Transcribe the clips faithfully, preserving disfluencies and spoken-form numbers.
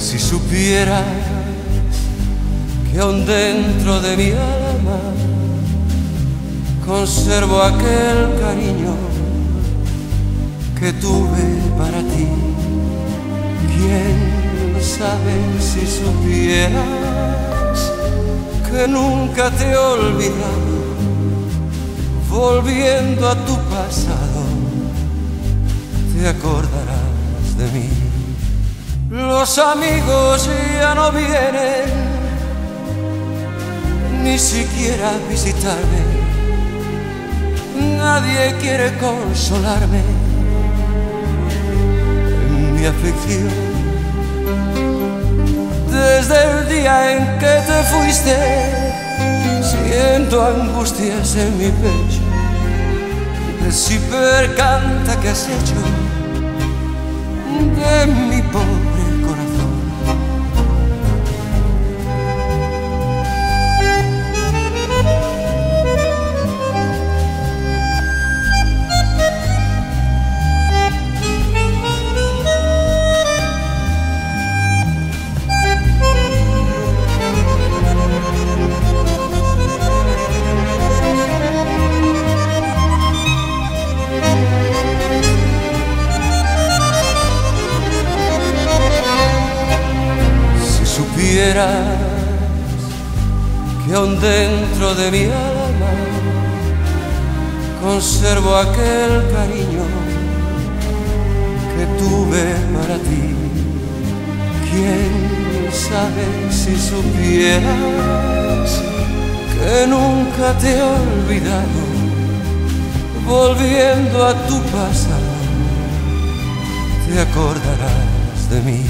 Si supieras que aún dentro de mi alma conservo aquel cariño que tuve para ti. ¿Quién sabe si supieras que nunca te he olvidado? Volviendo a tu pasado, te acordarás de mí. Los amigos ya no vienen ni siquiera a visitarme. Nadie quiere consolarme en mi aflicción. Desde el día en que te fuiste, siento angustias en mi pecho. Si percanta que has hecho de mi pobre corazón. Que aún dentro de mi alma conservo aquel cariño que tuve para ti. ¿Quién sabe si supieras que nunca te he olvidado? Volviendo a tu pasado, te acordarás de mí.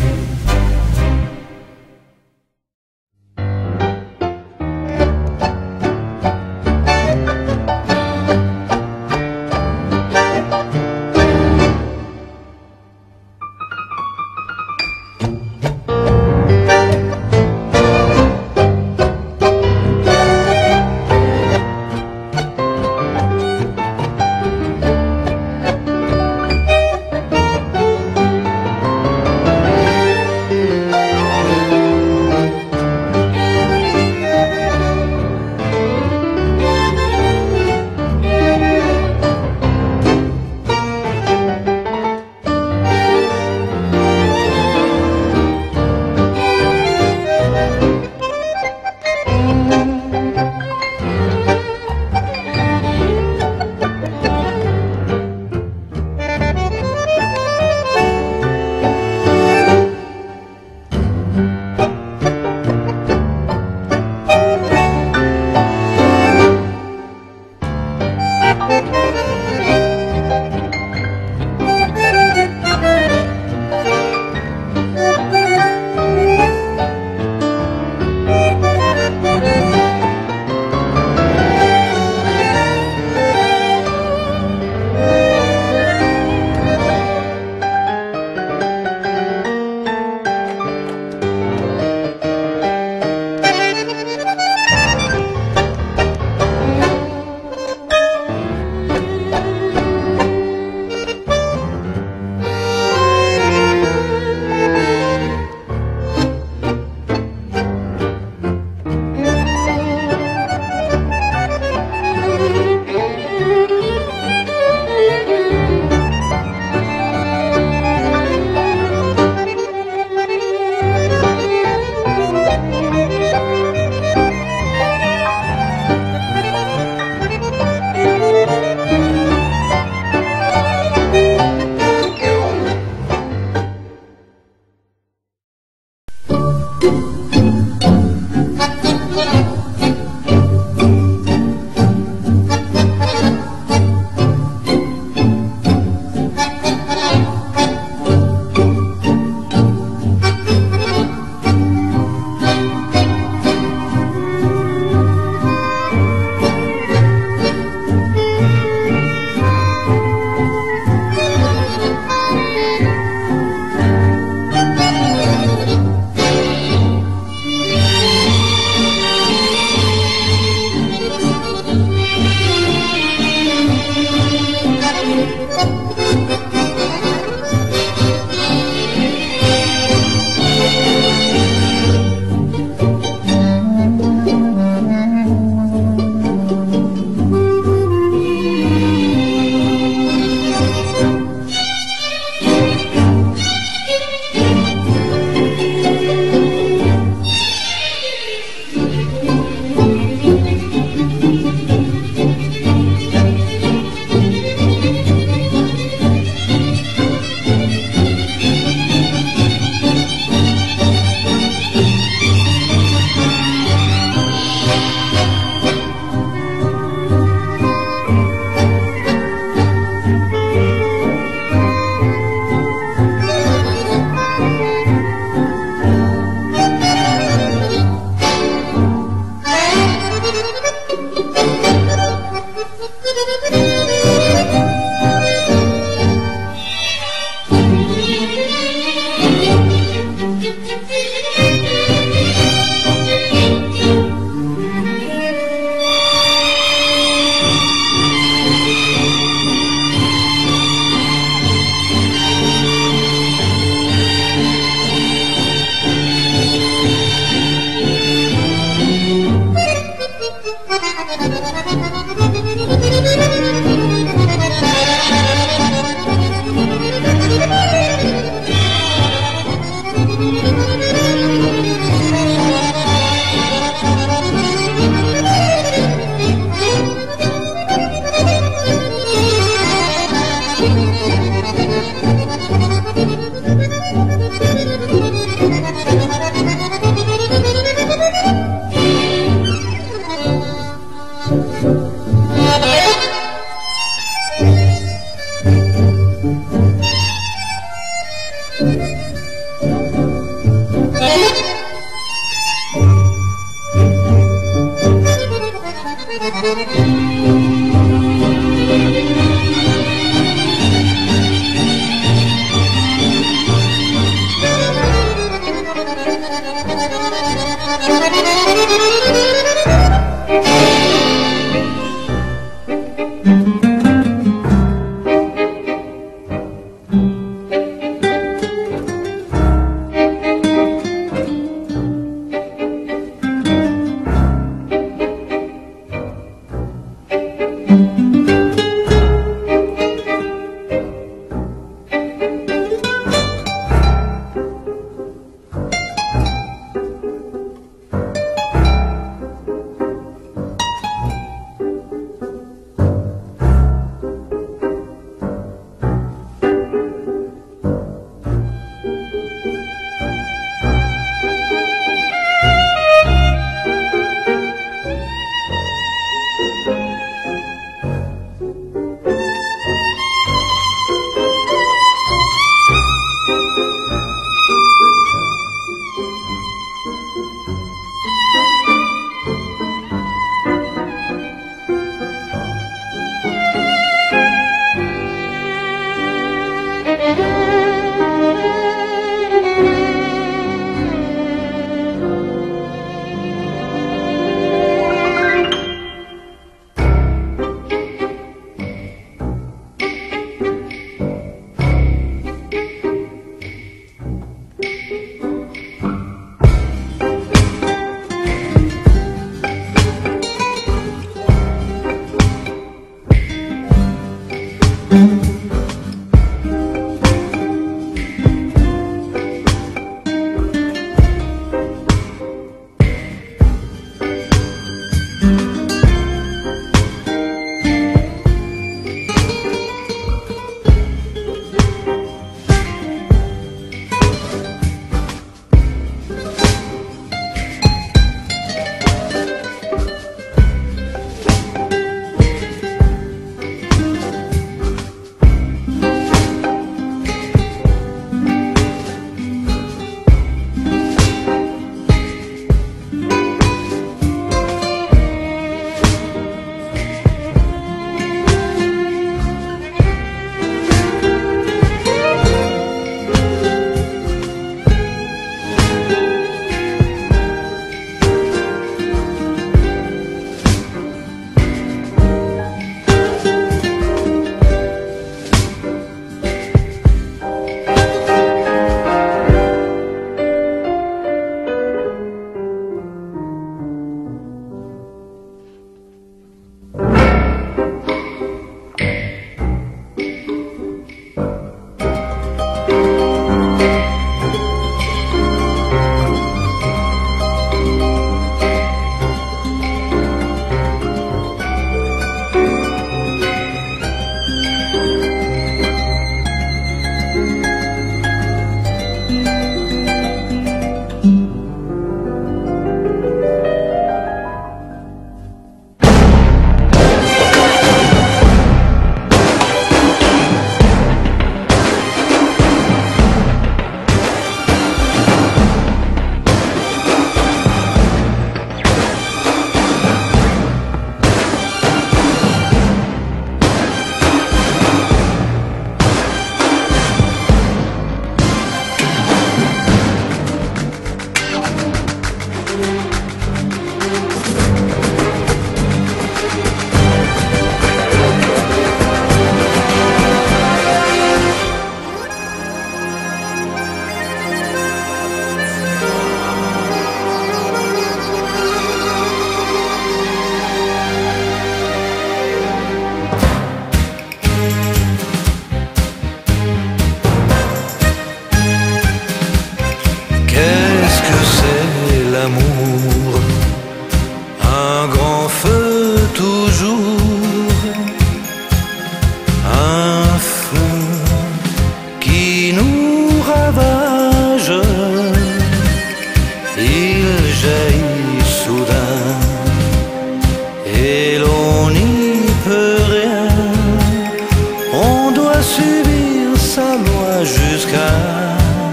subir sa loi jusqu'à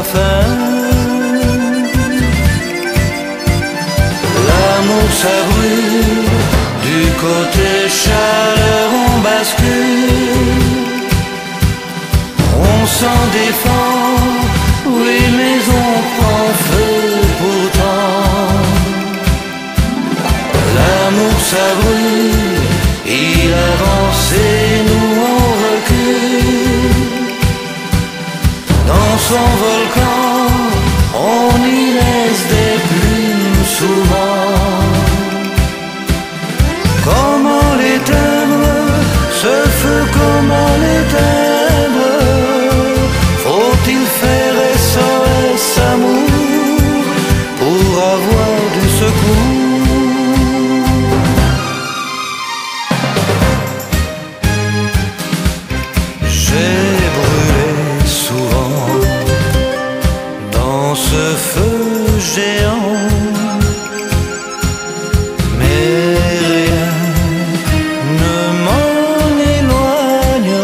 fin. L'amour ça brûle, du côté chaleur on bascule. On s'en défend, oui mais on prend feu pourtant. L'amour ça brûle, il avance et nous on recule. Dans son volcan, on y laisse des plumes souvent. Comment l'éteindre, ce feu, comment l'éteindre? Faut-il faire S O S amour pour avoir du secours? J'ai brûlé souvent dans ce feu géant, mais rien ne m'en éloigne.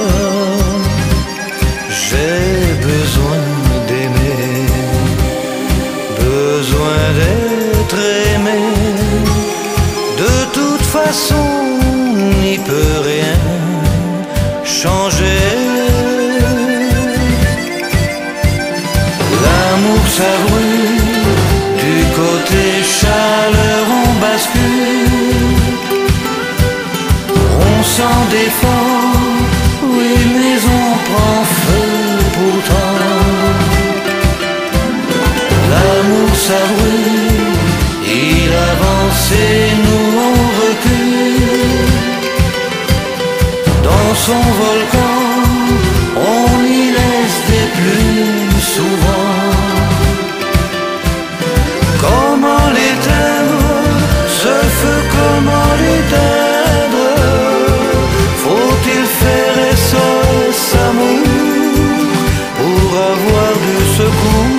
J'ai besoin d'aimer, besoin d'être aimé. De toute façon, on n'y peut rien changer. L'amour ça brûle, du côté chaleur on bascule. On s'en défend, oui mais on prend feu pourtant. L'amour ça brûle, il avance et nous on recule. Dans son volcan, on y laisse des plumes souvent. Comment l'éteindre, ce feu, comment l'éteindre? Faut-il faire S O S amour pour avoir du secours?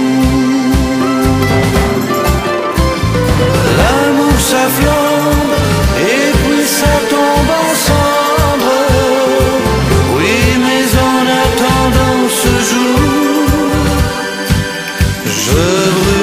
L'amour ça flambe et puis ça tombe en cendres. Oui mais en attendant ce jour, je brûle.